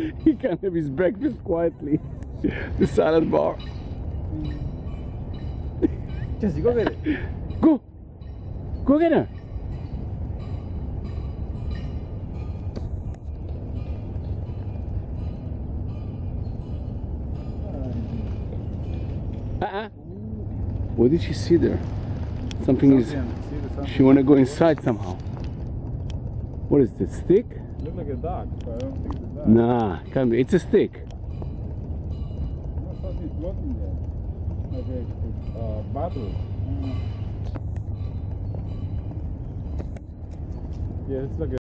He can have his breakfast quietly. The salad bar. Jesse, go get it. Go! Go get her! What did she see there? Something is... She wanna go inside somehow. What is this, stick? Look like a dog, but I don't think it's a dog. Nah, can't be. It's a stick. No, something's floating there. Like a bottle. Yeah, it's like a